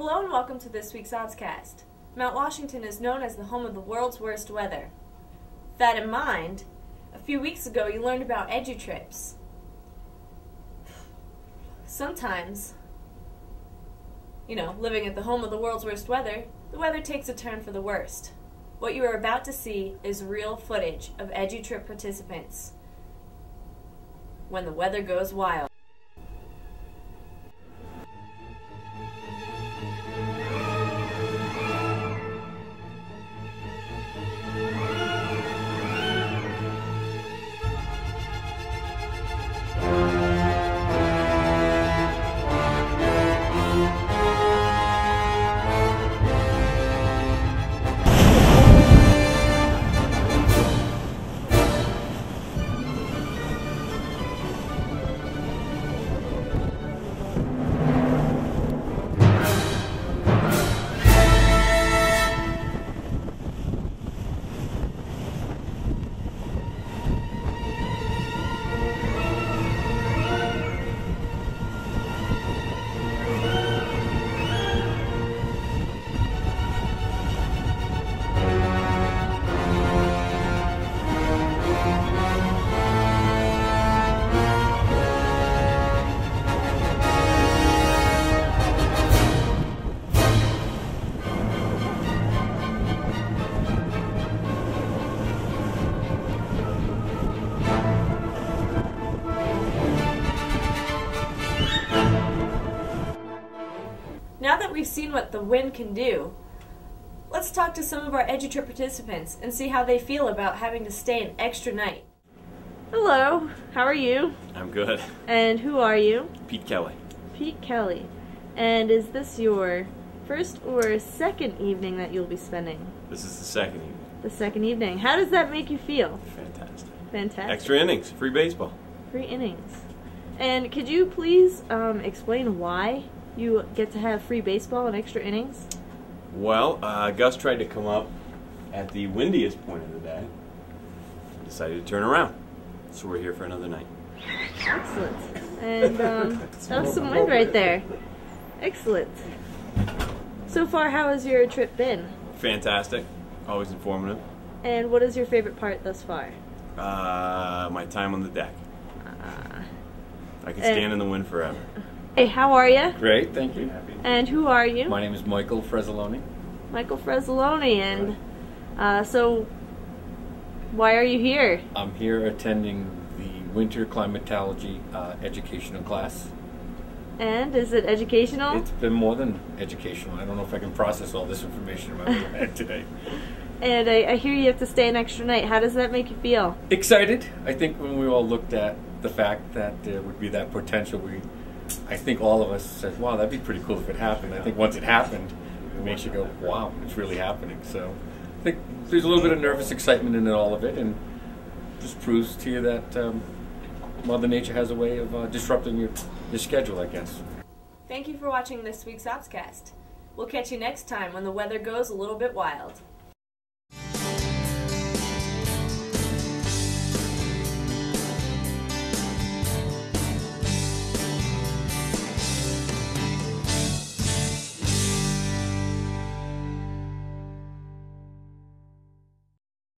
Hello and welcome to this week's Oddscast. Mount Washington is known as the home of the world's worst weather. With that in mind, a few weeks ago you learned about EduTrips. Sometimes, living at the home of the world's worst weather, the weather takes a turn for the worst. What you are about to see is real footage of EduTrip participants when the weather goes wild. Now that we've seen what the wind can do, let's talk to some of our EduTrip participants and see how they feel about having to stay an extra night. Hello, how are you? I'm good. And who are you? Pete Kelly. Pete Kelly. And is this your first or second evening that you'll be spending? This is the second evening. The second evening. How does that make you feel? Fantastic. Fantastic. Extra innings, free baseball. Free innings. And could you please explain why you get to have free baseball and extra innings? Well, Gus tried to come up at the windiest point of the day. Decided to turn around. So we're here for another night. Excellent. And that was some wind right there. Excellent. So far, how has your trip been? Fantastic. Always informative. And what is your favorite part thus far? My time on the deck. I can stand in the wind forever. Hey, how are you? Great, thank you. And who are you? My name is Michael Frezzoloni. Michael Frezzoloni. And so, why are you here? I'm here attending the winter climatology educational class. And is it educational? It's been more than educational. I don't know if I can process all this information in my little head today. And I hear you have to stay an extra night. How does that make you feel? Excited. I think when we all looked at the fact that there would be that potential, I think all of us said, wow, that'd be pretty cool if it happened. I think once it happened, it makes you go, wow, it's really happening. So I think there's a little bit of nervous excitement in all of it, and just proves to you that Mother Nature has a way of disrupting your schedule, I guess. Thank you for watching this week's Oddscast. We'll catch you next time when the weather goes a little bit wild.